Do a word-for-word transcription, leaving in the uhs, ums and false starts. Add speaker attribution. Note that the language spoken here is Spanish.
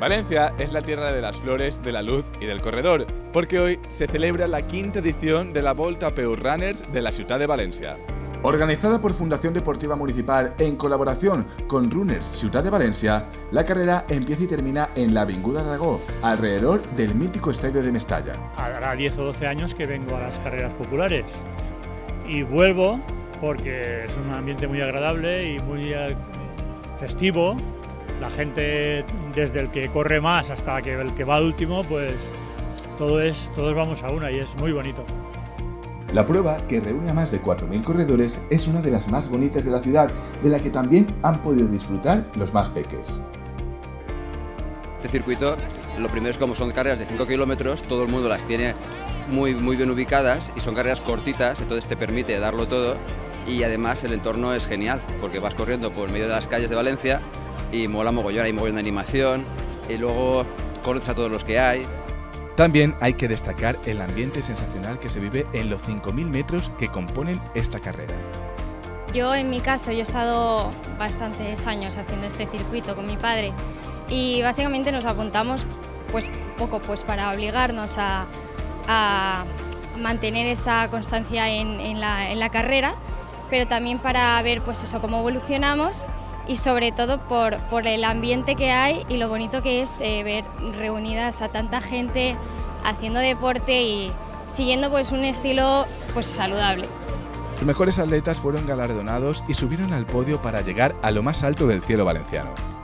Speaker 1: Valencia es la tierra de las flores, de la luz y del corredor, porque hoy se celebra la quinta edición de la Volta Peu Runners de la ciudad de Valencia. Organizada por Fundación Deportiva Municipal en colaboración con Runners Ciutat de Valencia, la carrera empieza y termina en la Avinguda Aragó, alrededor del mítico estadio de Mestalla.
Speaker 2: Hará diez o doce años que vengo a las carreras populares y vuelvo porque es un ambiente muy agradable y muy festivo. La gente, desde el que corre más hasta que el que va al último, pues todo es, todos vamos a una y es muy bonito.
Speaker 1: La prueba, que reúne a más de cuatro mil corredores, es una de las más bonitas de la ciudad, de la que también han podido disfrutar los más peques.
Speaker 3: Este circuito, lo primero es como son carreras de cinco kilómetros, todo el mundo las tiene muy, muy bien ubicadas y son carreras cortitas, entonces te permite darlo todo y además el entorno es genial, porque vas corriendo por medio de las calles de Valencia y mola mogollón, hay mogollón de animación y luego conoces a todos los que hay.
Speaker 1: También hay que destacar el ambiente sensacional que se vive en los cinco mil metros que componen esta carrera.
Speaker 4: Yo, en mi caso, yo he estado bastantes años haciendo este circuito con mi padre y básicamente nos apuntamos pues poco pues para obligarnos a, a mantener esa constancia en, en, la, en la carrera, pero también para ver pues eso, cómo evolucionamos y sobre todo por, por el ambiente que hay y lo bonito que es eh, ver reunidas a tanta gente haciendo deporte y siguiendo pues un estilo pues saludable.
Speaker 1: Los mejores atletas fueron galardonados y subieron al podio para llegar a lo más alto del cielo valenciano.